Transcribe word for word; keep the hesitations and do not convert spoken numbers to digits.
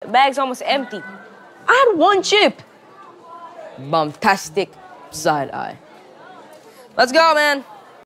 bag's almost empty. I had one chip. Bomb-tastic side eye. Let's go, man.